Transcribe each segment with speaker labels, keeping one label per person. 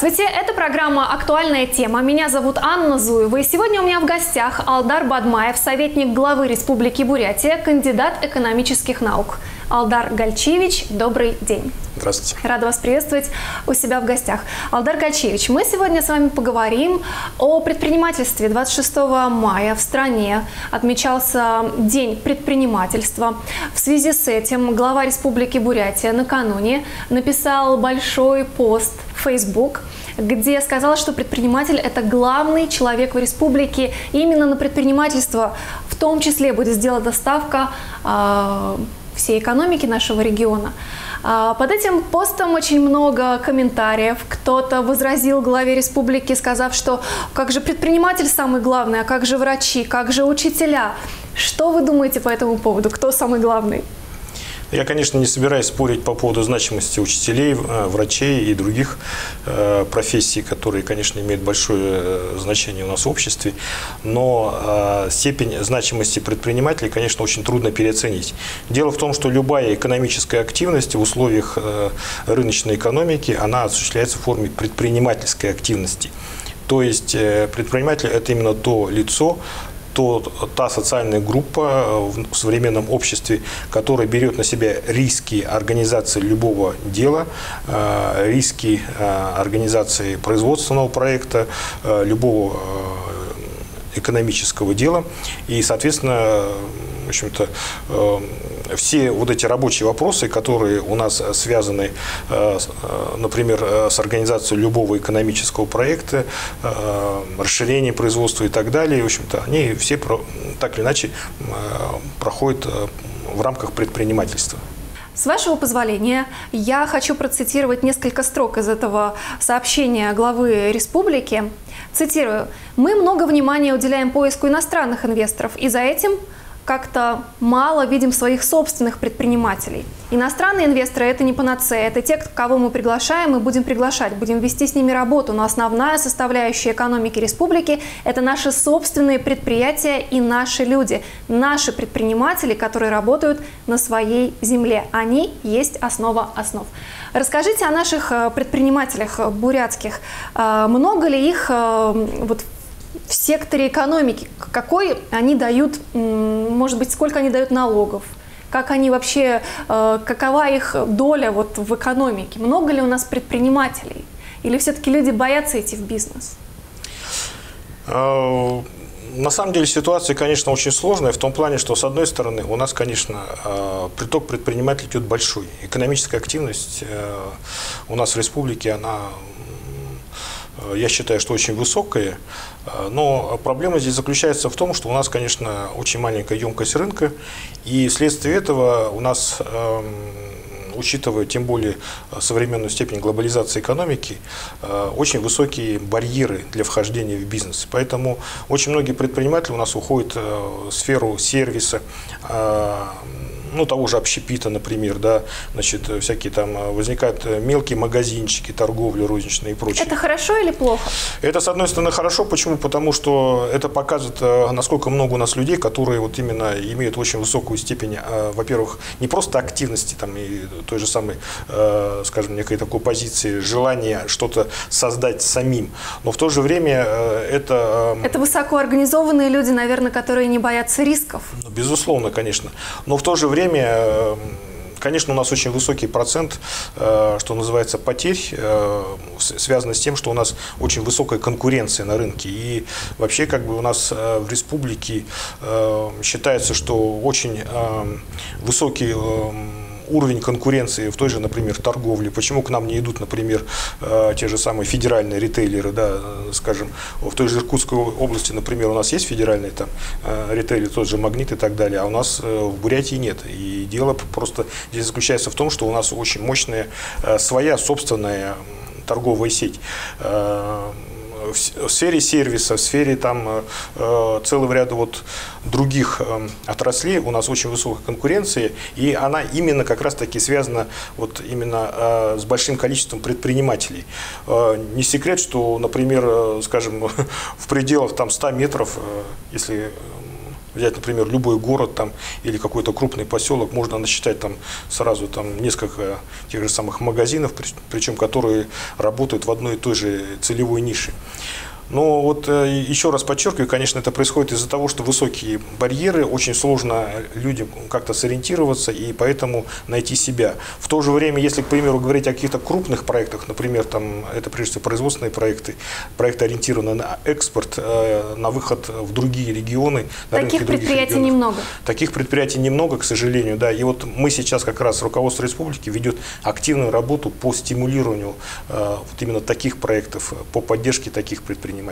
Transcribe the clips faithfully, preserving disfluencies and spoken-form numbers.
Speaker 1: Здравствуйте, это программа «Актуальная тема». Меня зовут Анна Зуева, и сегодня у меня в гостях Алдар Бадмаев, советник главы Республики Бурятия, кандидат экономических наук. Алдар Гальчиевич, добрый день.
Speaker 2: Здравствуйте.
Speaker 1: Рада вас приветствовать у себя в гостях. Алдар Гальчиевич, мы сегодня с вами поговорим о предпринимательстве. двадцать шестого мая в стране отмечался День предпринимательства. В связи с этим глава Республики Бурятия накануне написал большой пост в Facebook, где сказал, что предприниматель – это главный человек в республике. И именно на предпринимательство в том числе будет сделана ставка э, всей экономики нашего региона. Под этим постом очень много комментариев. Кто-то возразил главе республики, сказав, что как же предприниматель самый главный, а как же врачи, как же учителя. Что вы думаете по этому поводу? Кто самый главный?
Speaker 2: Я, конечно, не собираюсь спорить по поводу значимости учителей, врачей и других профессий, которые, конечно, имеют большое значение у нас в обществе, но степень значимости предпринимателей, конечно, очень трудно переоценить. Дело в том, что любая экономическая активность в условиях рыночной экономики, она осуществляется в форме предпринимательской активности. То есть предприниматель – это именно то лицо, То, та социальная группа в современном обществе, которая берет на себя риски организации любого дела, риски организации производственного проекта, любого экономического дела. И, соответственно, в общем-то, все вот эти рабочие вопросы, которые у нас связаны, например, с организацией любого экономического проекта, расширением производства и так далее, в общем-то, они все так или иначе проходят в рамках предпринимательства.
Speaker 1: С вашего позволения, я хочу процитировать несколько строк из этого сообщения главы республики. Цитирую. «Мы много внимания уделяем поиску иностранных инвесторов, и за этим как-то мало видим своих собственных предпринимателей. Иностранные инвесторы – это не панацея, это те, кого мы приглашаем и будем приглашать, будем вести с ними работу, но основная составляющая экономики республики – это наши собственные предприятия и наши люди, наши предприниматели, которые работают на своей земле. Они есть основа основ». Расскажите о наших предпринимателях бурятских. Много ли их вот, в секторе экономики, какой они дают, может быть, сколько они дают налогов, как они вообще, какова их доля вот в экономике, много ли у нас предпринимателей, или все-таки люди боятся идти в бизнес?
Speaker 2: На самом деле ситуация, конечно, очень сложная в том плане, что, с одной стороны, у нас, конечно, приток предпринимателей идет большой. Экономическая активность у нас в республике, она, я считаю, что очень высокая, но проблема здесь заключается в том, что у нас, конечно, очень маленькая емкость рынка, и вследствие этого у нас, учитывая тем более современную степень глобализации экономики, очень высокие барьеры для вхождения в бизнес. Поэтому очень многие предприниматели у нас уходят в сферу сервиса, ну, того же общепита, например, да, значит, всякие там возникают мелкие магазинчики, торговля розничная и прочее.
Speaker 1: Это хорошо или плохо?
Speaker 2: Это, с одной стороны, хорошо. Почему? Потому что это показывает, насколько много у нас людей, которые вот именно имеют очень высокую степень, во-первых, не просто активности, там, и той же самой, скажем, некой такой позиции, желания что-то создать самим, но в то же время это...
Speaker 1: Это высокоорганизованные люди, наверное, которые не боятся рисков.
Speaker 2: Безусловно, конечно. Но в то же время Время, конечно, у нас очень высокий процент, что называется, потерь, связано с тем, что у нас очень высокая конкуренция на рынке. И вообще, как бы, у нас в республике считается, что очень высокий уровень конкуренции в той же, например, торговле. Почему к нам не идут, например, те же самые федеральные ритейлеры, да, скажем, в той же Иркутской области, например, у нас есть федеральные там ритейлеры, тот же Магнит и так далее, а у нас в Бурятии нет. И дело просто здесь заключается в том, что у нас очень мощная своя собственная торговая сеть. В сфере сервиса, в сфере там э, целого ряда вот других э, отраслей у нас очень высокая конкуренция, и она именно как раз таки связана вот именно э, с большим количеством предпринимателей. Э, не секрет, что, например, э, скажем, в пределах там ста метров, э, если взять, например, любой город там, или какой-то крупный поселок, можно насчитать там сразу там, несколько тех же самых магазинов, причем которые работают в одной и той же целевой нише. Но вот еще раз подчеркиваю, конечно, это происходит из-за того, что высокие барьеры, очень сложно людям как-то сориентироваться и поэтому найти себя. В то же время, если, к примеру, говорить о каких-то крупных проектах, например, там, это прежде всего производственные проекты, проекты ориентированы на экспорт, на выход в другие регионы.
Speaker 1: Таких предприятий немного.
Speaker 2: Таких предприятий немного, к сожалению, да. И вот мы сейчас как раз, руководство республики ведет активную работу по стимулированию вот именно таких проектов, по поддержке таких предприятий.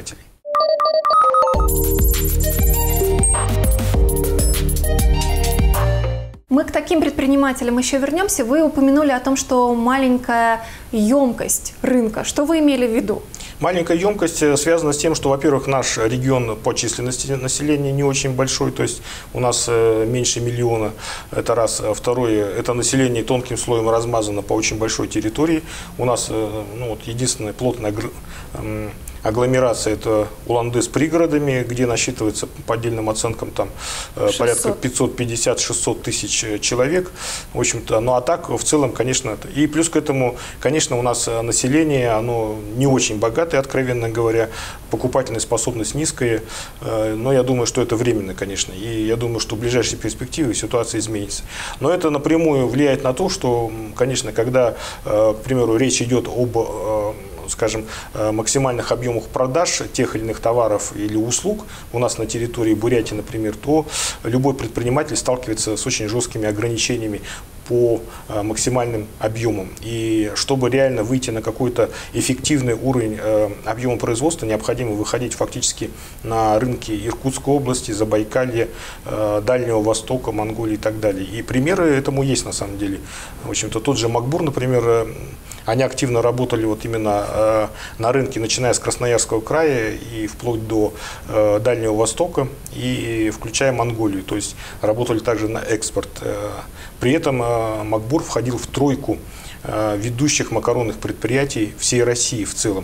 Speaker 1: Мы к таким предпринимателям еще вернемся. Вы упомянули о том, что маленькая емкость рынка. Что вы имели в виду?
Speaker 2: Маленькая емкость связана с тем, что, во-первых, наш регион по численности населения не очень большой, то есть у нас меньше миллиона, это раз. Второе, это население тонким слоем размазано по очень большой территории. У нас ну, вот, единственная плотная агломерация – это Улан-Удэ с пригородами, где насчитывается по отдельным оценкам там, порядка пятьсот пятьдесят — шестьсот тысяч человек. В общем-то, ну а так, в целом, конечно, это. И плюс к этому, конечно, у нас население, оно не очень богатое, откровенно говоря, покупательная способность низкая, но я думаю, что это временно, конечно, и я думаю, что в ближайшей перспективе ситуация изменится. Но это напрямую влияет на то, что, конечно, когда, к примеру, речь идет об скажем, максимальных объемах продаж тех или иных товаров или услуг у нас на территории Бурятии, например, то любой предприниматель сталкивается с очень жесткими ограничениями по максимальным объемам. И чтобы реально выйти на какой-то эффективный уровень объема производства, необходимо выходить фактически на рынки Иркутской области, Забайкалья, Дальнего Востока, Монголии и так далее. И примеры этому есть на самом деле. В общем-то, тот же Макбур, например, они активно работали вот именно э, на рынке, начиная с Красноярского края и вплоть до э, Дальнего Востока, и включая Монголию, то есть работали также на экспорт. Э, при этом э, Макбур входил в тройку э, ведущих макаронных предприятий всей России в целом.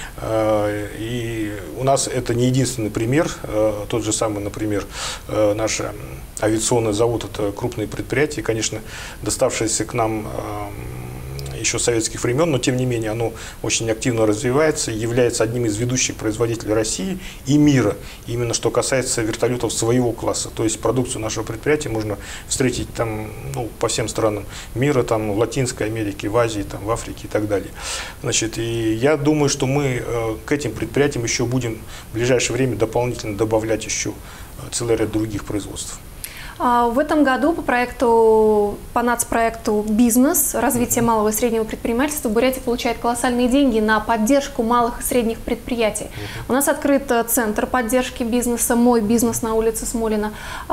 Speaker 2: Э, и у нас это не единственный пример, э, тот же самый, например, э, наш авиационный завод, это крупные предприятия, конечно, доставшиеся к нам э, еще советских времен, но тем не менее оно очень активно развивается, является одним из ведущих производителей России и мира, именно что касается вертолетов своего класса. То есть продукцию нашего предприятия можно встретить там, ну, по всем странам мира, там, в Латинской Америке, в Азии, там, в Африке и так далее. Значит, и я думаю, что мы э, к этим предприятиям еще будем в ближайшее время дополнительно добавлять еще целый ряд других производств.
Speaker 1: В этом году по проекту, по нацпроекту «Бизнес. Развитие малого и среднего предпринимательства» Бурятия получает колоссальные деньги на поддержку малых и средних предприятий. У нас открыт центр поддержки бизнеса «Мой бизнес» на улице Смолина.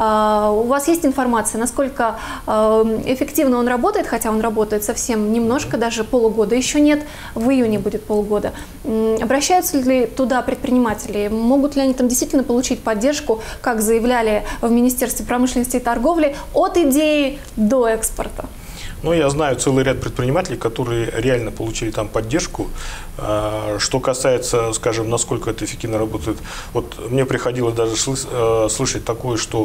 Speaker 1: У вас есть информация, насколько эффективно он работает, хотя он работает совсем немножко, даже полугода еще нет, в июне будет полгода. Обращаются ли туда предприниматели? Могут ли они там действительно получить поддержку, как заявляли в Министерстве промышленности и торговли, от идеи до экспорта?
Speaker 2: Ну, я знаю целый ряд предпринимателей, которые реально получили там поддержку. Что касается, скажем, насколько это эффективно работает, вот мне приходилось даже слышать такое, что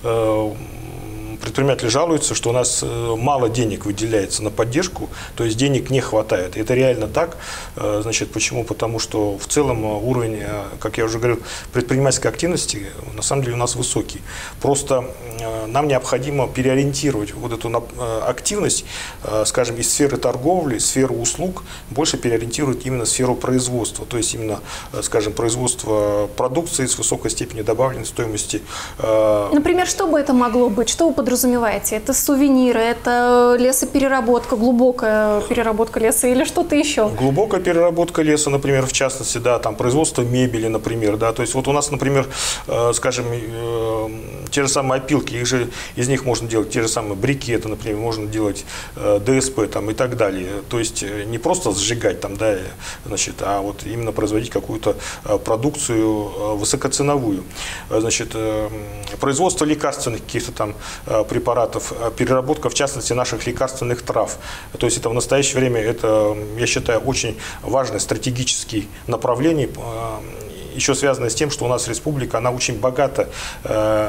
Speaker 2: предприниматели жалуются, что у нас мало денег выделяется на поддержку, то есть денег не хватает. И это реально так. Значит, почему? Потому что в целом уровень, как я уже говорил, предпринимательской активности на самом деле у нас высокий. Просто нам необходимо переориентировать вот эту активность, скажем, из сферы торговли, сферы услуг, больше переориентировать именно в сферу производства, то есть именно, скажем, производство продукции с высокой степенью добавленной стоимости.
Speaker 1: Например, что бы это могло быть? Что вы подразумеваете? Это сувениры, это лесопереработка, глубокая переработка леса или что-то еще?
Speaker 2: Глубокая переработка леса, например, в частности, да, там производство мебели, например, да, то есть вот у нас, например, скажем, те же самые опилки, их же, из них можно делать те же самые брикеты, например, можно делать э, ДСП там, и так далее. То есть не просто сжигать там, да, значит, а вот именно производить какую-то э, продукцию э, высокоценовую. Значит, э, производство лекарственных каких-то там э, препаратов, э, переработка, в частности, наших лекарственных трав. То есть это в настоящее время, это, я считаю, очень важное стратегическое направление, э, еще связано с тем, что у нас республика, она очень богата э,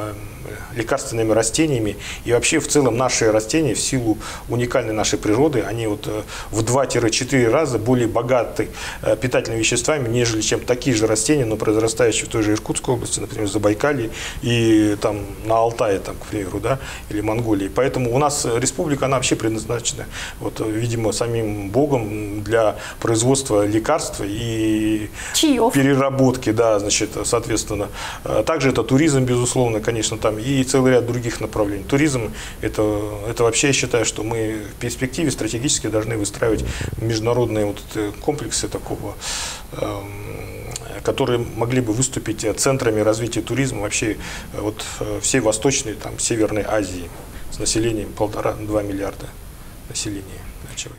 Speaker 2: лекарственными растениями. И вообще в целом наши растения в силу уникальной нашей природы, они вот в два-четыре раза более богаты питательными веществами, нежели чем такие же растения, но произрастающие в той же Иркутской области, например, в Забайкалье и там на Алтае, там, к примеру, да, или Монголии. Поэтому у нас республика, она вообще предназначена, вот, видимо, самим Богом для производства лекарств и
Speaker 1: чаев,
Speaker 2: переработки, да, значит, соответственно. Также это туризм, безусловно, конечно, там и целый ряд других направлений. Туризм это, это вообще, я считаю, что мы в перспективе стратегически должны выстраивать международные вот комплексы такого, которые могли бы выступить центрами развития туризма вообще вот всей Восточной, там, Северной Азии с населением полтора-два миллиарда населения на человека.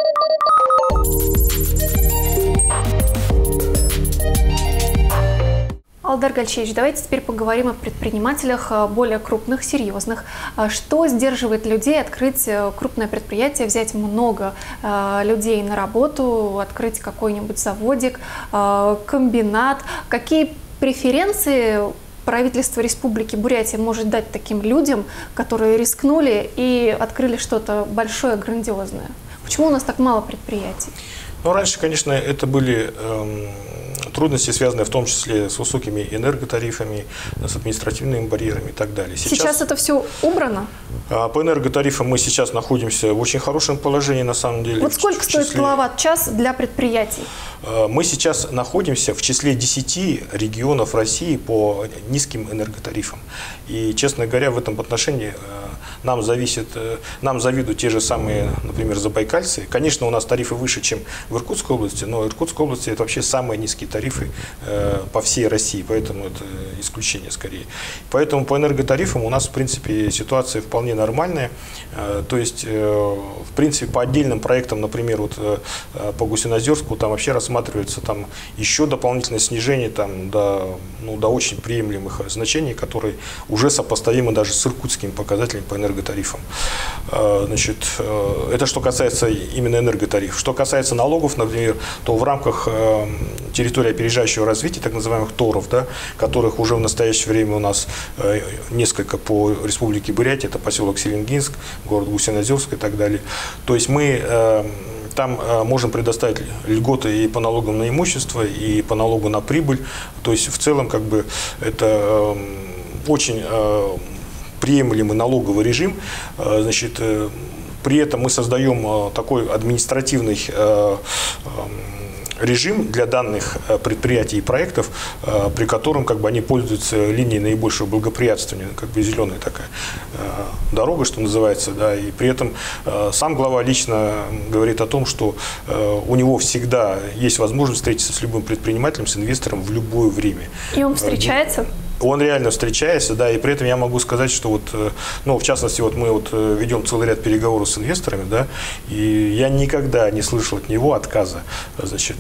Speaker 1: Алдар Гальчевич, давайте теперь поговорим о предпринимателях более крупных, серьезных. Что сдерживает людей открыть крупное предприятие, взять много людей на работу, открыть какой-нибудь заводик, комбинат? Какие преференции правительство Республики Бурятия может дать таким людям, которые рискнули и открыли что-то большое, грандиозное? Почему у нас так мало предприятий?
Speaker 2: Ну, раньше, конечно, это были эм, трудности, связанные в том числе с высокими энерготарифами, с административными барьерами и так далее.
Speaker 1: Сейчас, сейчас это все убрано?
Speaker 2: По энерготарифам мы сейчас находимся в очень хорошем положении, на самом деле.
Speaker 1: Вот сколько
Speaker 2: числе,
Speaker 1: стоит киловатт-час для предприятий?
Speaker 2: Мы сейчас находимся в числе десяти регионов России по низким энерготарифам. И, честно говоря, в этом отношении нам зависит, нам завидуют те же самые, например, забайкальцы. Конечно, у нас тарифы выше, чем в Иркутской области, но в Иркутской области это вообще самые низкие тарифы э, по всей России, поэтому это исключение скорее. Поэтому по энерготарифам у нас, в принципе, ситуация вполне нормальная. Э, то есть, э, в принципе, по отдельным проектам, например, вот, э, по Гусиноозерску, там вообще рассматривается там, еще дополнительное снижение там, до, ну, до очень приемлемых значений, которые уже сопоставимы даже с иркутскими показателями по энерготарифам. Э, значит, э, это что касается именно энерготарифов. Что касается налогов, например, то в рамках э, территории опережающего развития, так называемых ТОРов, да, которых уже в настоящее время у нас э, несколько по Республике Бурятия, это поселок Селенгинск, город Гусиноозерск и так далее. То есть мы э, там э, можем предоставить льготы и по налогам на имущество, и по налогу на прибыль. То есть в целом как бы это э, очень э, приемлемый налоговый режим. Э, значит, э, При этом мы создаем такой административный режим для данных предприятий и проектов, при котором как бы, они пользуются линией наибольшего благоприятствования, как бы зеленая такая дорога, что называется. Да, и при этом сам глава лично говорит о том, что у него всегда есть возможность встретиться с любым предпринимателем, с инвестором в любое время.
Speaker 1: И он встречается?
Speaker 2: Он реально встречается, да, и при этом я могу сказать, что вот, ну, в частности, вот мы вот ведем целый ряд переговоров с инвесторами, да, и я никогда не слышал от него отказа, значит,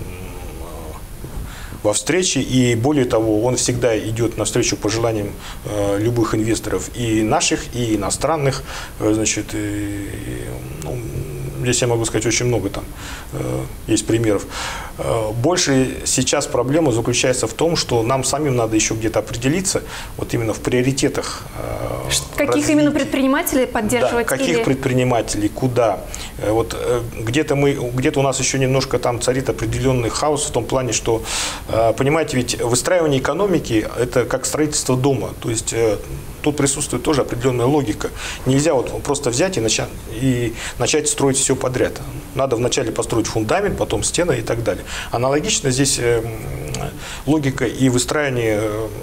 Speaker 2: во встрече, и более того, он всегда идет навстречу пожеланиям э, любых инвесторов, и наших, и иностранных, э, значит, и, ну, здесь я могу сказать очень много там э, есть примеров. Э, больше сейчас проблема заключается в том, что нам самим надо еще где-то определиться, вот именно в приоритетах. Э,
Speaker 1: каких развития. Именно предпринимателей поддерживать?
Speaker 2: Да, каких
Speaker 1: или...
Speaker 2: предпринимателей, куда? Э, вот э, где-то мы, где-то у нас еще немножко там царит определенный хаос в том плане, что, э, понимаете, ведь выстраивание экономики – это как строительство дома, то есть э, тут присутствует тоже определенная логика. Нельзя вот просто взять и начать, и начать строить все подряд. Надо вначале построить фундамент, потом стены и так далее. Аналогично здесь логика и выстраивание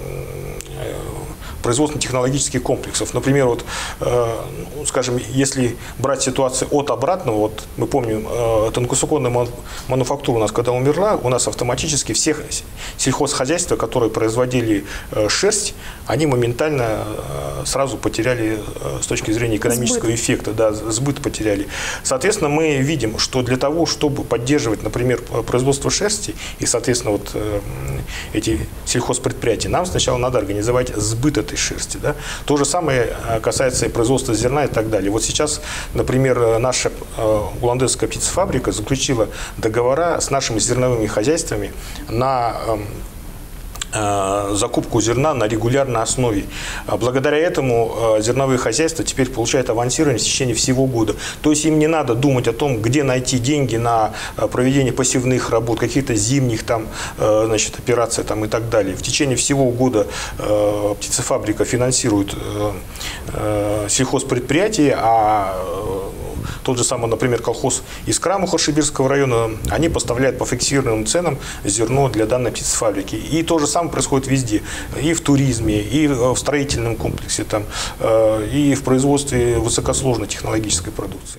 Speaker 2: производственно-технологических комплексов. Например, вот, э, скажем, если брать ситуацию от обратного, вот мы помним, э, тонкосуконная мануфактура у нас, когда умерла, у нас автоматически все сельхозхозяйства, которые производили э, шерсть, они моментально э, сразу потеряли э, с точки зрения экономического сбыт. эффекта, да, сбыт потеряли. Соответственно, мы видим, что для того, чтобы поддерживать, например, производство шерсти и, соответственно, вот э, эти сельхозпредприятия, нам сначала надо организовать сбыт этой шерсти. Да? То же самое касается и производства зерна и так далее. Вот сейчас, например, наша улан-удэская птицефабрика заключила договора с нашими зерновыми хозяйствами на закупку зерна на регулярной основе. Благодаря этому зерновые хозяйства теперь получают авансирование в течение всего года. То есть им не надо думать о том, где найти деньги на проведение посевных работ, каких-то зимних там, значит, операций там, и так далее. В течение всего года птицефабрика финансирует сельхозпредприятия, а тот же самый, например, колхоз «Искра» Мухоршибирского района, они поставляют по фиксированным ценам зерно для данной птицефабрики. И то же самое происходит везде. И в туризме, и в строительном комплексе, там, и в производстве высокосложной технологической продукции.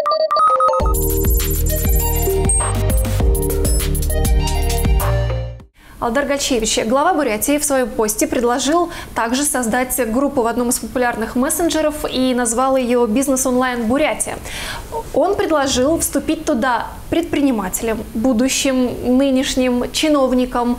Speaker 1: Алдар Гальчевич, глава Бурятии, в своем посте предложил также создать группу в одном из популярных мессенджеров и назвал ее «Бизнес онлайн Бурятия». Он предложил вступить туда предпринимателям, будущим, нынешним, чиновникам,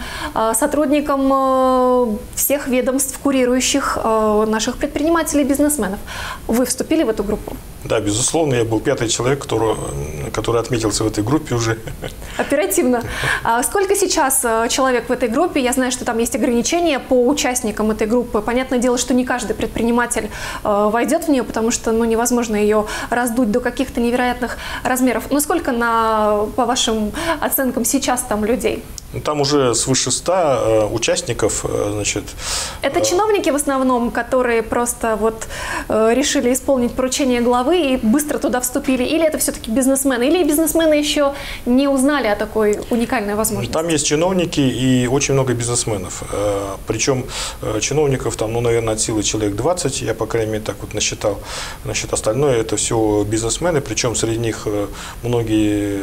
Speaker 1: сотрудникам всех ведомств, курирующих наших предпринимателей и бизнесменов. Вы вступили в эту группу?
Speaker 2: Да, безусловно, я был пятый человек, который, который отметился в этой группе уже.
Speaker 1: Оперативно. А сколько сейчас человек в этой группе? Я знаю, что там есть ограничения по участникам этой группы. Понятное дело, что не каждый предприниматель войдет в нее, потому что ну, невозможно ее раздуть до каких-то невероятных размеров. Но сколько, на, по вашим оценкам, сейчас там людей?
Speaker 2: Там уже свыше ста участников, значит.
Speaker 1: Это чиновники в основном, которые просто вот решили исполнить поручение главы и быстро туда вступили, или это все-таки бизнесмены, или бизнесмены еще не узнали о такой уникальной возможности?
Speaker 2: Там есть чиновники и очень много бизнесменов. Причем чиновников там, ну, наверное, от силы человек двадцать, я, по крайней мере, так вот насчитал. Значит, остальное это все бизнесмены, причем среди них многие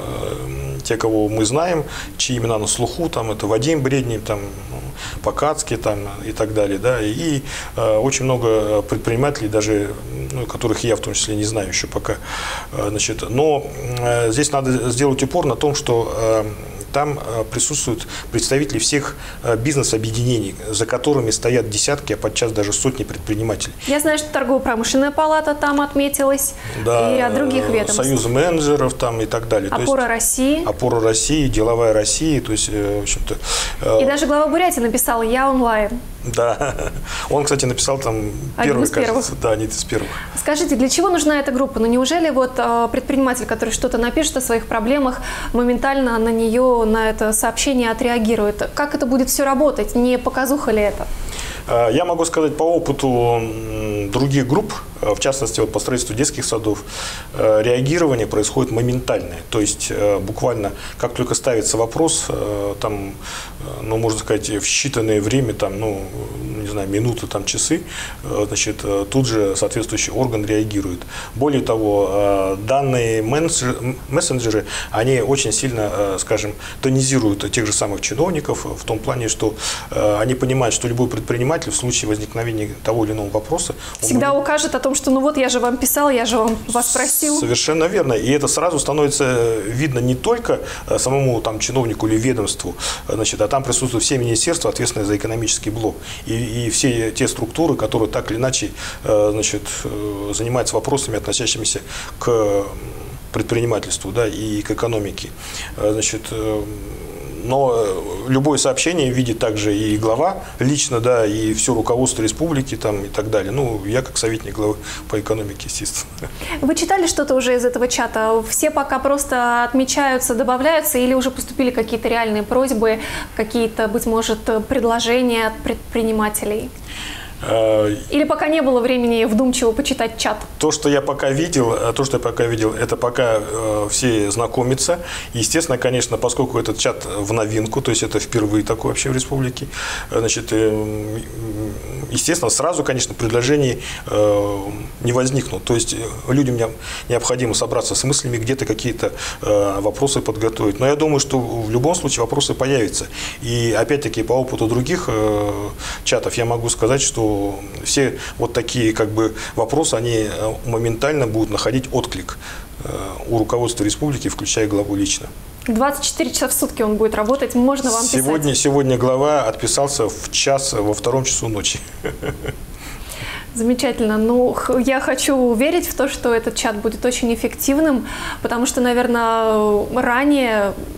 Speaker 2: те, кого мы знаем, чьи имена на слуху, там это Вадим Бредний, там Покацкий, там и так далее, да, и э, очень много предпринимателей, даже, ну, которых я в том числе не знаю еще пока, э, значит, но э, здесь надо сделать упор на том, что э, там присутствуют представители всех бизнес-объединений, за которыми стоят десятки, а подчас даже сотни предпринимателей.
Speaker 1: Я знаю, что торгово-промышленная палата там отметилась, да, и ряд других ведомств.
Speaker 2: Союз менеджеров там и так далее.
Speaker 1: Опора
Speaker 2: то есть,
Speaker 1: России.
Speaker 2: Опора России, деловая Россия, то есть, в общем-то.
Speaker 1: И даже глава Бурятии написал «Я онлайн».
Speaker 2: Да, он, кстати, написал там первый,
Speaker 1: из первых.
Speaker 2: кажется, да, один из первых.
Speaker 1: Скажите, для чего нужна эта группа? Ну, неужели вот предприниматель, который что-то напишет о своих проблемах, моментально на нее, на это сообщение отреагирует? Как это будет все работать? Не показуха ли это?
Speaker 2: Я могу сказать по опыту других групп, в частности, вот по строительству детских садов, реагирование происходит моментальное. То есть буквально, как только ставится вопрос, там, ну, можно сказать, в считанное время, там, ну, не знаю, минуты, там, часы, значит, тут же соответствующий орган реагирует. Более того, данные мессенджеры, они очень сильно, скажем, тонизируют тех же самых чиновников в том плане, что они понимают, что любой предприниматель в случае возникновения того или иного вопроса
Speaker 1: всегда
Speaker 2: может...
Speaker 1: укажет о том, что ну вот я же вам писал, я же вам вас просил.
Speaker 2: Совершенно верно. И это сразу становится видно не только самому там чиновнику или ведомству, значит, а там присутствуют все министерства, ответственные за экономический блок, и, и все те структуры, которые так или иначе, значит, занимаются вопросами, относящимися к предпринимательству, да, и к экономике. Значит, но любое сообщение видит также и глава лично, да, и все руководство республики там, и так далее. Ну, я как советник главы по экономике, естественно.
Speaker 1: Вы читали что-то уже из этого чата? Все пока просто отмечаются, добавляются, или уже поступили какие-то реальные просьбы, какие-то, быть может, предложения от предпринимателей? Или пока не было времени вдумчиво почитать чат?
Speaker 2: То, что я пока видел, то, что я пока видел, это пока э, все знакомятся. Естественно, конечно, поскольку этот чат в новинку, то есть это впервые такое вообще в республике, значит, э, естественно, сразу, конечно, предложений э, не возникнут. То есть людям необходимо собраться с мыслями, где-то какие-то э, вопросы подготовить. Но я думаю, что в любом случае вопросы появятся. И опять-таки по опыту других э, чатов я могу сказать, что все вот такие как бы вопросы, они моментально будут находить отклик у руководства республики, включая главу лично.
Speaker 1: двадцать четыре часа в сутки он будет работать, можно вам
Speaker 2: сегодня,
Speaker 1: писать?
Speaker 2: Сегодня глава отписался в час, во втором часу ночи.
Speaker 1: Замечательно. Ну, я хочу верить в то, что этот чат будет очень эффективным, потому что, наверное, ранее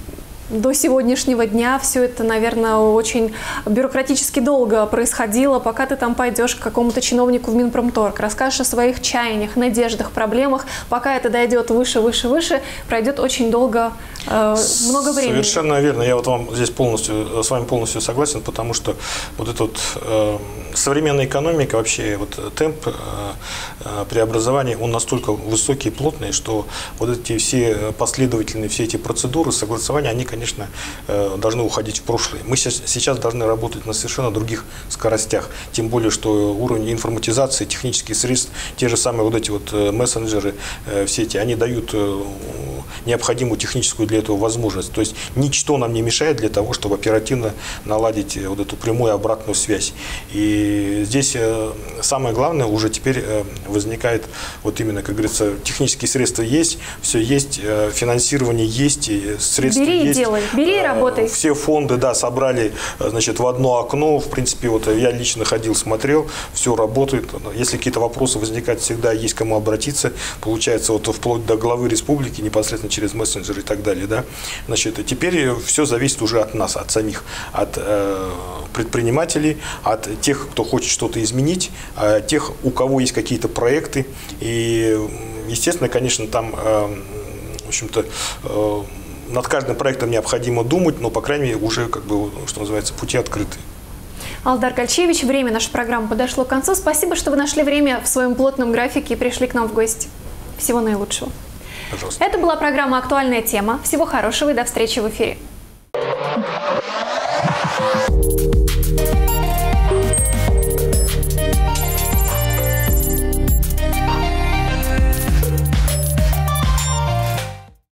Speaker 1: до сегодняшнего дня все это, наверное, очень бюрократически долго происходило, пока ты там пойдешь к какому-то чиновнику в Минпромторг, расскажешь о своих чаяниях, надеждах, проблемах, пока это дойдет выше, выше, выше, пройдет очень долго, э, много времени.
Speaker 2: Совершенно верно. Я вот вам здесь полностью, с вами полностью согласен, потому что вот эта вот, э, современная экономика, вообще вот темп э, преобразования, он настолько высокий и плотный, что вот эти все последовательные, все эти процедуры, согласования, они, конечно, конечно, должны уходить в прошлое. Мы сейчас должны работать на совершенно других скоростях, тем более, что уровень информатизации, технических средств, те же самые вот эти вот мессенджеры, все эти, они дают необходимую техническую для этого возможность. То есть ничто нам не мешает для того, чтобы оперативно наладить вот эту прямую обратную связь. И здесь самое главное уже теперь возникает, вот именно, как говорится, технические средства есть, все есть, финансирование есть, средства
Speaker 1: Бери
Speaker 2: есть.
Speaker 1: И делай. Бери и работай.
Speaker 2: Все фонды, да, собрали, значит, в одно окно. В принципе, вот я лично ходил, смотрел, все работает. Если какие-то вопросы возникают, всегда есть кому обратиться. Получается, вот вплоть до главы республики, непосредственно через мессенджеры и так далее, да. Значит, теперь все зависит уже от нас, от самих, от э, предпринимателей, от тех, кто хочет что-то изменить, от тех, у кого есть какие-то проекты. И, естественно, конечно, там, э, в общем-то, э, над каждым проектом необходимо думать, но, по крайней мере, уже, как бы, что называется, пути открыты.
Speaker 1: Алдар Гальчевич, время нашей программы подошло к концу. Спасибо, что вы нашли время в своем плотном графике и пришли к нам в гости. Всего наилучшего.
Speaker 2: Пожалуйста.
Speaker 1: Это была программа «Актуальная тема». Всего хорошего и до встречи в эфире.